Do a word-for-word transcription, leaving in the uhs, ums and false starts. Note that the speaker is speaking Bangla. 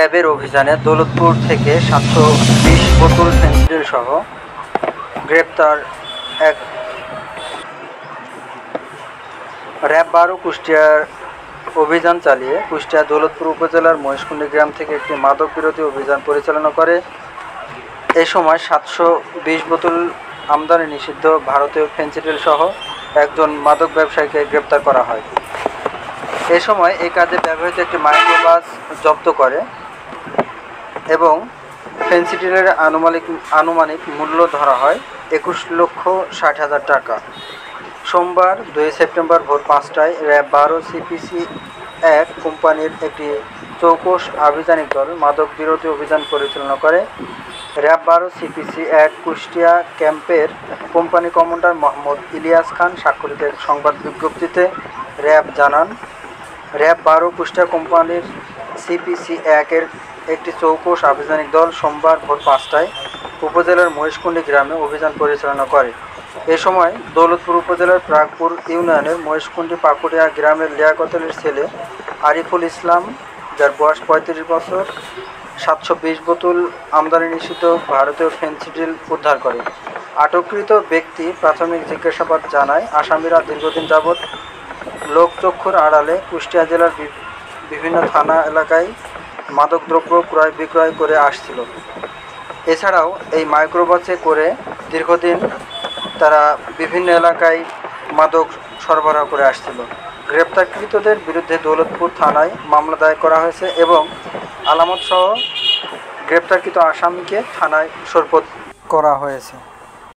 র্যাবের অভিযানে দৌলতপুর থেকে সাতশো বিশ বোতল ফেনসিডিল সহ গ্রেপ্তার এক র্যাব বারো কুষ্টিয়ার অভিযান চালিয়ে কুষ্টিয়া দৌলতপুর উপজেলার মহেশকুন্ডি গ্রাম থেকে একটি মাদক বিরোধী অভিযান পরিচালনা করে। এ সময় সাতশো বিশ বোতল আমদানি নিষিদ্ধ ভারতীয় ফেনসিডিল সহ একজন মাদক ব্যবসায়ীকে গ্রেপ্তার করা হয়। এ সময় এই কাজে ব্যবহৃত একটি মাইক্রোবাস জব্দ করে এবং ফেনসিডিলের আনুমানিক আনুমানিক মূল্য ধরা হয় একুশ লক্ষ ষাট হাজার টাকা। সোমবার দুই সেপ্টেম্বর ভোর পাঁচটায় র্যাব বারো সিপিসি এক কোম্পানির একটি চৌকস আভিযানিক দল মাদক বিরোধী অভিযান পরিচালনা করে। র্যাব বারো সিপিসি এক কুষ্টিয়া ক্যাম্পের কোম্পানি কমান্ডার মোহাম্মদ ইলিয়াস খান স্বাক্ষরিত এক সংবাদ বিজ্ঞপ্তিতে র্যাব জানান, র্যাব বারো কুষ্টিয়া কোম্পানির সিপিসি একের একটি চৌকস আভিযানিক দল সোমবার ভোর পাঁচটায় উপজেলার মহেশকুন্ডি গ্রামে অভিযান পরিচালনা করে। এ সময় দৌলতপুর উপজেলার প্রাগপুর ইউনিয়নের মহেশকুন্ডি পাকুড়িয়া গ্রামের লিয়াকত আলীর ছেলে আরিফুল ইসলাম, যার বয়স পঁয়ত্রিশ বছর, সাতশো বিশ বোতল আমদানি নিষিদ্ধ ভারতীয় ফেনসিডিল উদ্ধার করে। আটককৃত ব্যক্তি প্রাথমিক জিজ্ঞাসাবাদ জানায়, আসামিরা দীর্ঘদিন যাবৎ লোকচক্ষুর আড়ালে কুষ্টিয়া জেলার বিভিন্ন থানা এলাকায় মাদকদ্রব্য ক্রয় বিক্রয় করে আসছিল। এছাড়াও এই মাইক্রোবাসে করে দীর্ঘদিন তারা বিভিন্ন এলাকায় মাদক সরবরাহ করে আসছিল। গ্রেপ্তারকৃতদের বিরুদ্ধে দৌলতপুর থানায় মামলা দায়ের করা হয়েছে এবং আলামতসহ গ্রেপ্তারকৃত আসামিকে থানায় সোপর্দ করা হয়েছে।